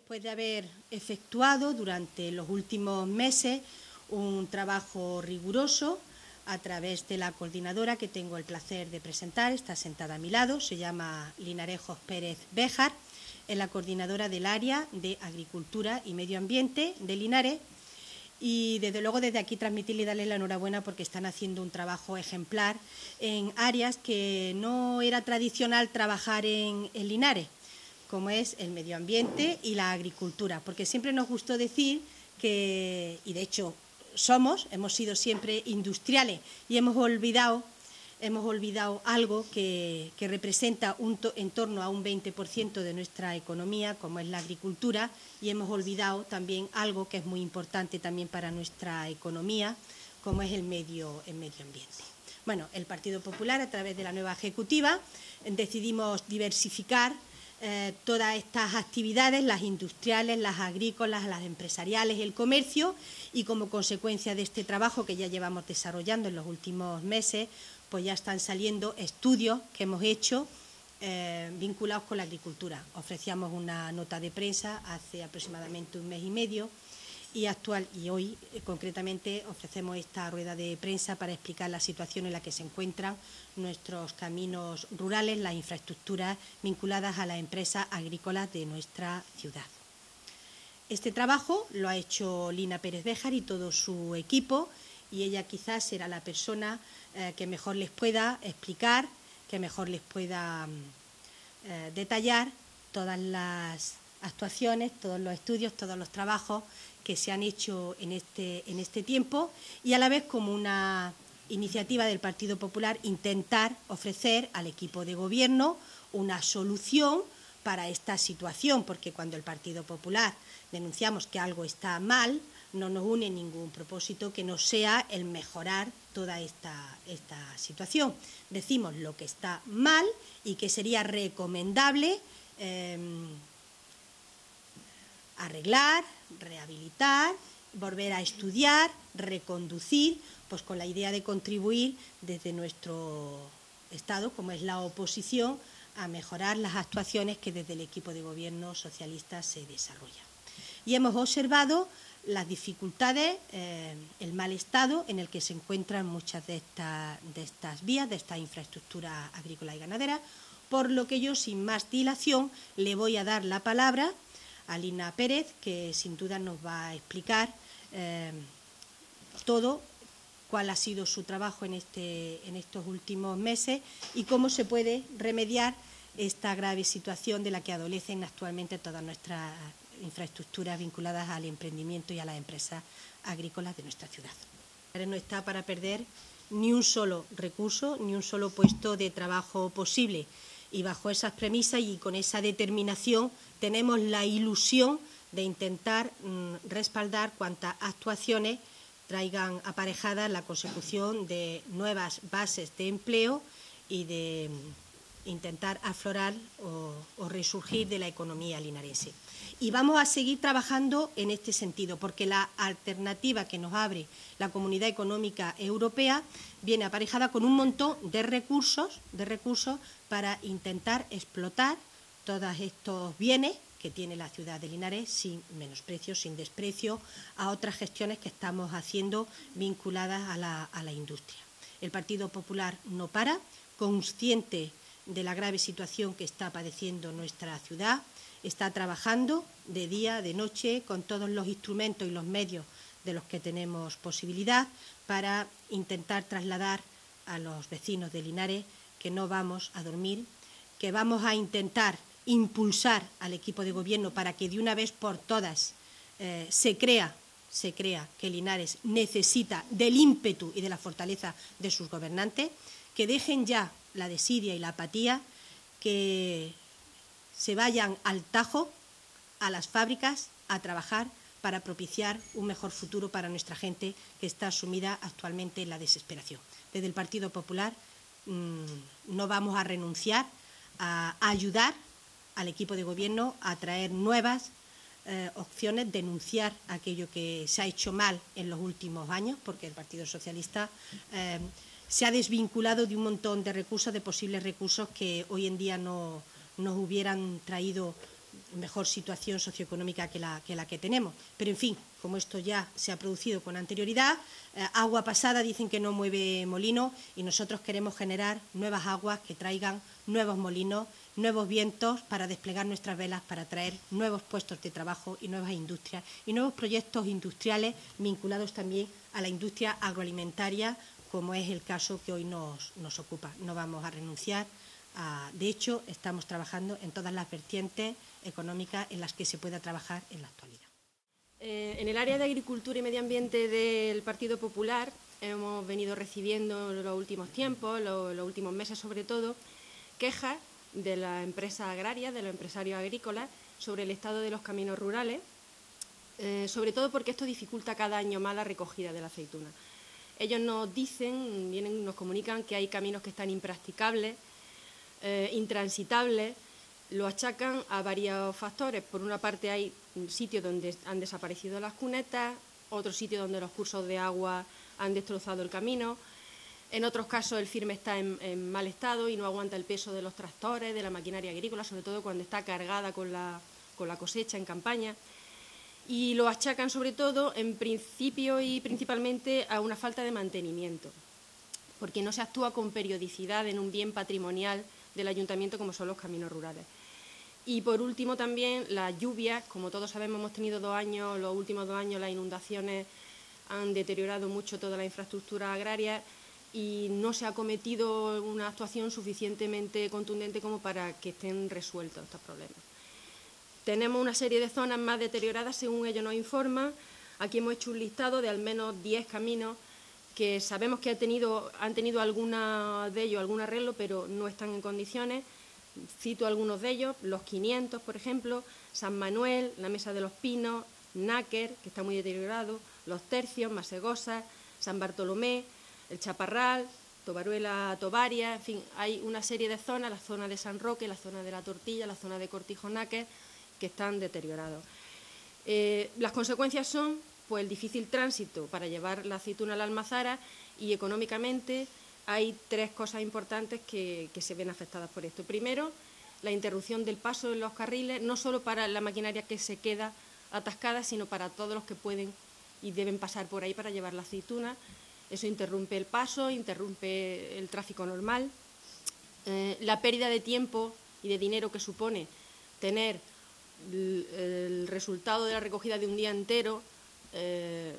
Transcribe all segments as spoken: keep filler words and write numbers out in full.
después de haber efectuado durante los últimos meses un trabajo riguroso a través de la coordinadora que tengo el placer de presentar, está sentada a mi lado, se llama Linarejos Pérez Béjar, es la coordinadora del área de Agricultura y Medio Ambiente de Linares, y desde luego desde aquí transmitirle y darle la enhorabuena porque están haciendo un trabajo ejemplar en áreas que no era tradicional trabajar en, en Linares, como es el medio ambiente y la agricultura, porque siempre nos gustó decir que, y de hecho somos, hemos sido siempre industriales y hemos olvidado, hemos olvidado algo que, que representa un to, en torno a un veinte por ciento de nuestra economía, como es la agricultura, y hemos olvidado también algo que es muy importante también para nuestra economía, como es el medio, el medio ambiente. Bueno, el Partido Popular, a través de la nueva ejecutiva, decidimos diversificar Eh, todas estas actividades, las industriales, las agrícolas, las empresariales, el comercio, y como consecuencia de este trabajo que ya llevamos desarrollando en los últimos meses, pues ya están saliendo estudios que hemos hecho eh, vinculados con la agricultura. Ofrecíamos una nota de prensa hace aproximadamente un mes y medio y actual y hoy eh, concretamente ofrecemos esta rueda de prensa para explicar la situación en la que se encuentran nuestros caminos rurales, las infraestructuras vinculadas a las empresas agrícolas de nuestra ciudad. Este trabajo lo ha hecho Lina Pérez Béjar y todo su equipo, y ella quizás será la persona eh, que mejor les pueda explicar, que mejor les pueda eh, detallar todas las actuaciones, todos los estudios, todos los trabajos que se han hecho en este, en este tiempo, y a la vez como una iniciativa del Partido Popular intentar ofrecer al equipo de gobierno una solución para esta situación, porque cuando el Partido Popular denunciamos que algo está mal, no nos une ningún propósito que no sea el mejorar toda esta, esta situación. Decimos lo que está mal y que sería recomendable eh, arreglar, rehabilitar, volver a estudiar, reconducir, pues con la idea de contribuir desde nuestro Estado, como es la oposición, a mejorar las actuaciones que desde el equipo de gobierno socialista se desarrollan. Y hemos observado las dificultades, eh, el mal estado en el que se encuentran muchas de, esta, de estas vías, de esta infraestructura agrícola y ganadera, por lo que yo, sin más dilación, le voy a dar la palabra a Lina Pérez, que sin duda nos va a explicar eh, todo, cuál ha sido su trabajo en, este, en estos últimos meses y cómo se puede remediar esta grave situación de la que adolecen actualmente todas nuestras infraestructuras vinculadas al emprendimiento y a las empresas agrícolas de nuestra ciudad. No está para perder ni un solo recurso, ni un solo puesto de trabajo posible. Y bajo esas premisas y con esa determinación tenemos la ilusión de intentar mmm, respaldar cuantas actuaciones traigan aparejada la consecución de nuevas bases de empleo y de mmm, intentar aflorar o, o resurgir de la economía linarense. Y vamos a seguir trabajando en este sentido, porque la alternativa que nos abre la Comunidad Económica Europea viene aparejada con un montón de recursos, de recursos para intentar explotar todos estos bienes que tiene la ciudad de Linares sin menosprecio, sin desprecio a otras gestiones que estamos haciendo vinculadas a la, a la industria. El Partido Popular no para, consciente de la grave situación que está padeciendo nuestra ciudad, está trabajando de día, de noche, con todos los instrumentos y los medios de los que tenemos posibilidad para intentar trasladar a los vecinos de Linares que no vamos a dormir, que vamos a intentar impulsar al equipo de gobierno para que de una vez por todas eh, se crea, se crea que Linares necesita del ímpetu y de la fortaleza de sus gobernantes, que dejen ya la desidia y la apatía, que se vayan al Tajo, a las fábricas, a trabajar para propiciar un mejor futuro para nuestra gente que está sumida actualmente en la desesperación. Desde el Partido Popular mmm, no vamos a renunciar a ayudar al equipo de gobierno a traer nuevas eh, opciones, denunciar aquello que se ha hecho mal en los últimos años, porque el Partido Socialista eh, se ha desvinculado de un montón de recursos, de posibles recursos que hoy en día no nos hubieran traído mejor situación socioeconómica que la, que la que tenemos. Pero, en fin, como esto ya se ha producido con anterioridad, eh, agua pasada dicen que no mueve molino, y nosotros queremos generar nuevas aguas que traigan nuevos molinos, nuevos vientos para desplegar nuestras velas, para traer nuevos puestos de trabajo y nuevas industrias y nuevos proyectos industriales vinculados también a la industria agroalimentaria, como es el caso que hoy nos, nos ocupa. No vamos a renunciar. A, de hecho, estamos trabajando en todas las vertientes económicas en las que se pueda trabajar en la actualidad. Eh, en el área de Agricultura y Medio Ambiente del Partido Popular hemos venido recibiendo en los últimos tiempos, los, los últimos meses sobre todo, quejas de las empresas agrarias, de los empresarios agrícolas, sobre el estado de los caminos rurales, eh, sobre todo porque esto dificulta cada año más la recogida de la aceituna. Ellos nos dicen, vienen, nos comunican que hay caminos que están impracticables, eh, intransitables, lo achacan a varios factores. Por una parte hay sitios donde han desaparecido las cunetas, otros sitios donde los cursos de agua han destrozado el camino. En otros casos el firme está en, en mal estado y no aguanta el peso de los tractores, de la maquinaria agrícola, sobre todo cuando está cargada con la, con la cosecha en campaña. Y lo achacan sobre todo, en principio y principalmente, a una falta de mantenimiento, porque no se actúa con periodicidad en un bien patrimonial del ayuntamiento como son los caminos rurales. Y por último también las lluvias, como todos sabemos hemos tenido dos años, los últimos dos años las inundaciones han deteriorado mucho toda la infraestructura agraria y no se ha cometido una actuación suficientemente contundente como para que estén resueltos estos problemas. Tenemos una serie de zonas más deterioradas, según ellos nos informan. Aquí hemos hecho un listado de al menos diez caminos que sabemos que ha tenido, han tenido alguna de ellos algún arreglo, pero no están en condiciones. Cito algunos de ellos: Los quinientos, por ejemplo, San Manuel, la Mesa de los Pinos, Náquer, que está muy deteriorado, Los Tercios, Masegosa, San Bartolomé, El Chaparral, Tobaruela, Tobaria, en fin, hay una serie de zonas, la zona de San Roque, la zona de La Tortilla, la zona de Cortijo Náquer, que están deteriorados. Eh, las consecuencias son pues, el difícil tránsito para llevar la aceituna a la almazara, y económicamente hay tres cosas importantes que, que se ven afectadas por esto. Primero, la interrupción del paso en los carriles, no solo para la maquinaria que se queda atascada, sino para todos los que pueden y deben pasar por ahí para llevar la aceituna. Eso interrumpe el paso, interrumpe el tráfico normal. Eh, la pérdida de tiempo y de dinero que supone tener el, el resultado de la recogida de un día entero eh,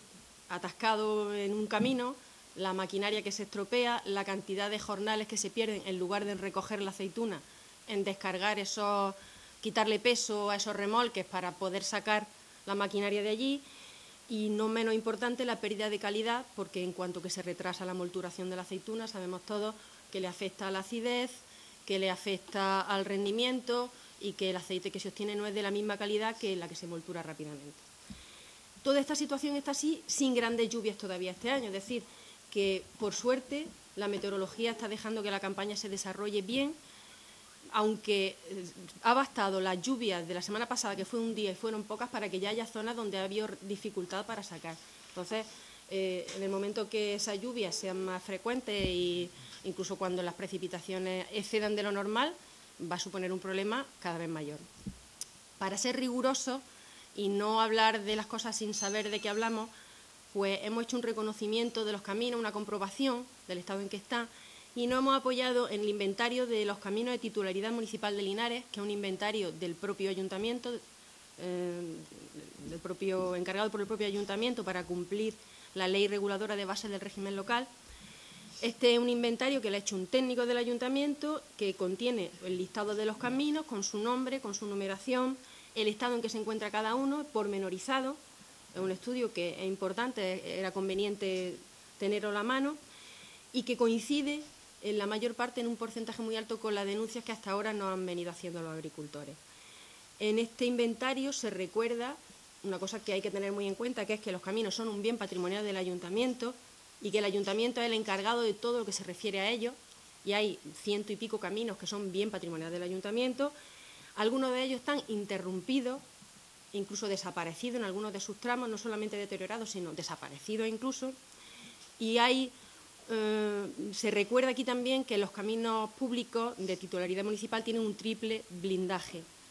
atascado en un camino, la maquinaria que se estropea, la cantidad de jornales que se pierden en lugar de recoger la aceituna, en descargar esos, quitarle peso a esos remolques para poder sacar la maquinaria de allí. Y no menos importante, la pérdida de calidad, porque en cuanto que se retrasa la molturación de la aceituna, sabemos todos que le afecta a la acidez, que le afecta al rendimiento y que el aceite que se obtiene no es de la misma calidad que la que se moltura rápidamente. Toda esta situación está así sin grandes lluvias todavía este año, es decir, que por suerte la meteorología está dejando que la campaña se desarrolle bien, aunque ha bastado las lluvias de la semana pasada, que fue un día y fueron pocas, para que ya haya zonas donde ha habido dificultad para sacar. Entonces, eh, en el momento que esas lluvias sean más frecuentes e incluso cuando las precipitaciones excedan de lo normal, va a suponer un problema cada vez mayor. Para ser rigurosos y no hablar de las cosas sin saber de qué hablamos, pues hemos hecho un reconocimiento de los caminos, una comprobación del estado en que están, y nos hemos apoyado en el inventario de los caminos de titularidad municipal de Linares, que es un inventario del propio ayuntamiento, eh, del propio, encargado por el propio ayuntamiento para cumplir la ley reguladora de bases del régimen local. Este es un inventario que le ha hecho un técnico del ayuntamiento, que contiene el listado de los caminos con su nombre, con su numeración, el estado en que se encuentra cada uno, pormenorizado. Es un estudio que es importante, era conveniente tenerlo a la mano, y que coincide en la mayor parte, en un porcentaje muy alto, con las denuncias que hasta ahora nos han venido haciendo los agricultores. En este inventario se recuerda una cosa que hay que tener muy en cuenta, que es que los caminos son un bien patrimonial del ayuntamiento y que el ayuntamiento es el encargado de todo lo que se refiere a ello, y hay ciento y pico caminos que son bien patrimonial del ayuntamiento. Algunos de ellos están interrumpidos, incluso desaparecidos en algunos de sus tramos, no solamente deteriorados, sino desaparecidos incluso, y hay... Eh, se recuerda aquí también que los caminos públicos de titularidad municipal tienen un triple blindaje,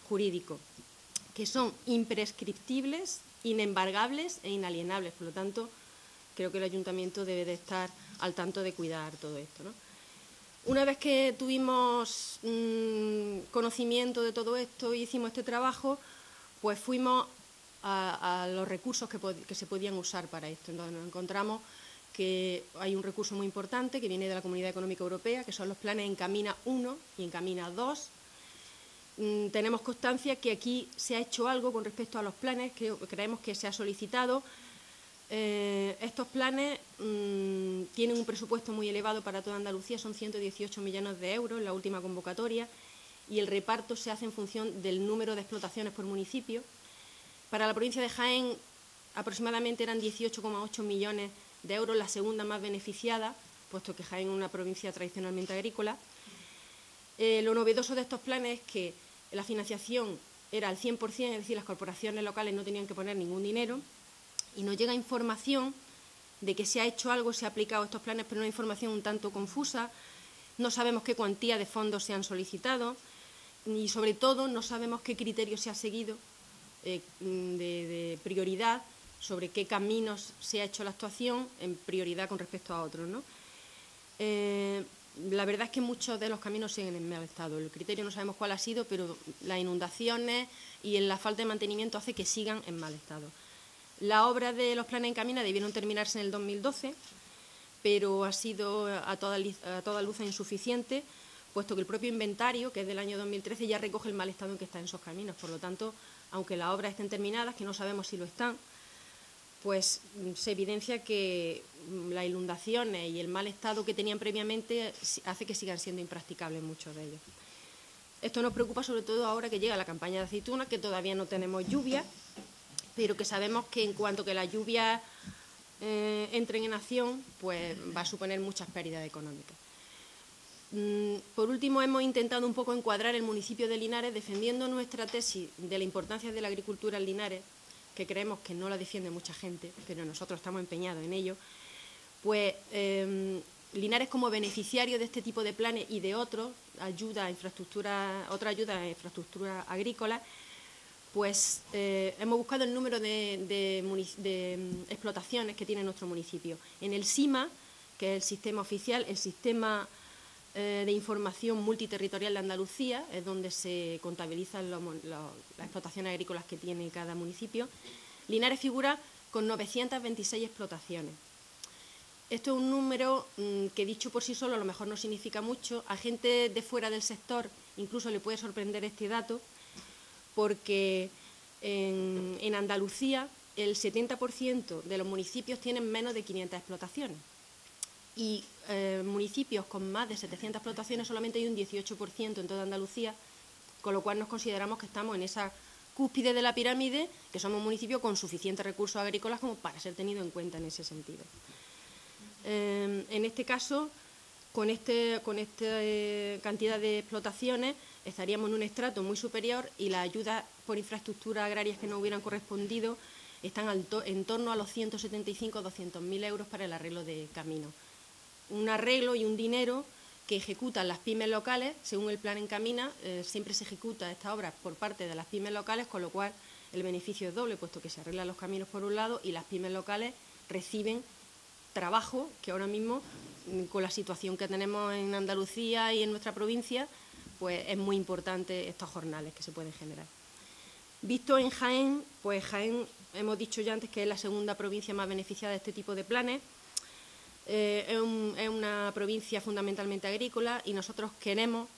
jurídicos, que son imprescriptibles, inembargables e inalienables. Por lo tanto, creo que el Ayuntamiento debe de estar al tanto de cuidar todo esto, ¿no? Una vez que tuvimos mmm, conocimiento de todo esto y hicimos este trabajo, pues fuimos a, a los recursos que, que se podían usar para esto. Entonces nos encontramos que hay un recurso muy importante que viene de la Comunidad Económica Europea, que son los planes Encamina uno y Encamina dos. Mm, tenemos constancia que aquí se ha hecho algo con respecto a los planes, que creemos que se ha solicitado. Eh, estos planes mmm, tienen un presupuesto muy elevado para toda Andalucía, son ciento dieciocho millones de euros en la última convocatoria, y el reparto se hace en función del número de explotaciones por municipio. Para la provincia de Jaén aproximadamente eran dieciocho coma ocho millones de euros, la segunda más beneficiada, puesto que Jaén es una provincia tradicionalmente agrícola. Eh, lo novedoso de estos planes es que la financiación era al cien por cien, es decir, las corporaciones locales no tenían que poner ningún dinero, y nos llega información de que se ha hecho algo, se ha aplicado estos planes, pero una información un tanto confusa. No sabemos qué cuantía de fondos se han solicitado y, sobre todo, no sabemos qué criterio se ha seguido eh, de, de prioridad sobre qué caminos se ha hecho la actuación en prioridad con respecto a otros, ¿no? Eh, la verdad es que muchos de los caminos siguen en mal estado. El criterio no sabemos cuál ha sido, pero las inundaciones y la falta de mantenimiento hace que sigan en mal estado. La obra de los planes Encamina debieron terminarse en el dos mil doce, pero ha sido a toda, a toda luz insuficiente, puesto que el propio inventario, que es del año dos mil trece, ya recoge el mal estado en que están esos caminos. Por lo tanto, aunque las obras estén terminadas, que no sabemos si lo están, pues se evidencia que las inundaciones y el mal estado que tenían previamente hace que sigan siendo impracticables muchos de ellos. Esto nos preocupa sobre todo ahora que llega la campaña de aceitunas, que todavía no tenemos lluvia, pero que sabemos que en cuanto que las lluvias eh, entren en acción, pues va a suponer muchas pérdidas económicas. Mm, por último, hemos intentado un poco encuadrar el municipio de Linares, defendiendo nuestra tesis de la importancia de la agricultura en Linares, que creemos que no la defiende mucha gente, pero nosotros estamos empeñados en ello. Pues eh, Linares, como beneficiario de este tipo de planes y de otros, ayuda a infraestructura, otra ayuda a infraestructura agrícola, pues eh, hemos buscado el número de, de, de explotaciones que tiene nuestro municipio. En el SIMA, que es el sistema oficial, el sistema eh, de información multiterritorial de Andalucía, es donde se contabilizan los, los, las explotaciones agrícolas que tiene cada municipio, Linares figura con novecientas veintiséis explotaciones. Esto es un número mmm, que, dicho por sí solo, a lo mejor no significa mucho. A gente de fuera del sector incluso le puede sorprender este dato, porque en, en Andalucía el setenta por ciento de los municipios tienen menos de quinientas explotaciones y eh, municipios con más de setecientas explotaciones solamente hay un dieciocho por ciento en toda Andalucía, con lo cual nos consideramos que estamos en esa cúspide de la pirámide, que somos un municipio con suficientes recursos agrícolas como para ser tenido en cuenta en ese sentido. Eh, en este caso, con, este, con esta eh, cantidad de explotaciones, estaríamos en un estrato muy superior y las ayudas por infraestructuras agrarias que nos hubieran correspondido están al to en torno a los ciento setenta y cinco a doscientos mil euros para el arreglo de caminos. Un arreglo y un dinero que ejecutan las pymes locales, según el plan Encamina, eh, siempre se ejecuta esta obra por parte de las pymes locales, con lo cual el beneficio es doble, puesto que se arreglan los caminos por un lado y las pymes locales reciben trabajo que ahora mismo, con la situación que tenemos en Andalucía y en nuestra provincia, pues es muy importante estos jornales que se pueden generar. Visto en Jaén, pues Jaén, hemos dicho ya antes que es la segunda provincia más beneficiada de este tipo de planes. Eh, es, un, es una provincia fundamentalmente agrícola y nosotros queremos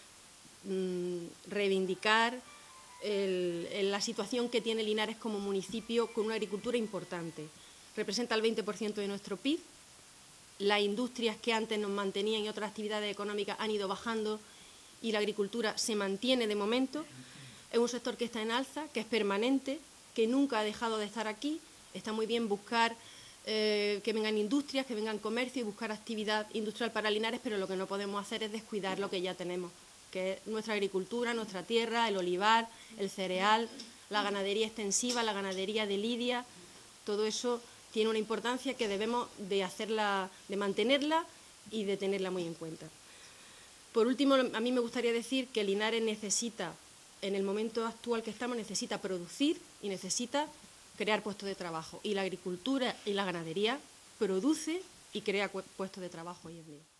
mmm, reivindicar el, el, la situación que tiene Linares como municipio con una agricultura importante. Representa el veinte por ciento de nuestro P I B. Las industrias que antes nos mantenían y otras actividades económicas han ido bajando y la agricultura se mantiene de momento. Es un sector que está en alza, que es permanente, que nunca ha dejado de estar aquí. Está muy bien buscar eh, que vengan industrias, que vengan comercio y buscar actividad industrial para Linares, pero lo que no podemos hacer es descuidar lo que ya tenemos, que es nuestra agricultura, nuestra tierra, el olivar, el cereal, la ganadería extensiva, la ganadería de lidia. Todo eso tiene una importancia que debemos de hacerla, de mantenerla y de tenerla muy en cuenta. Por último, a mí me gustaría decir que Linares necesita en el momento actual que estamos, necesita producir y necesita crear puestos de trabajo. Y la agricultura y la ganadería produce y crea puestos de trabajo hoy en día.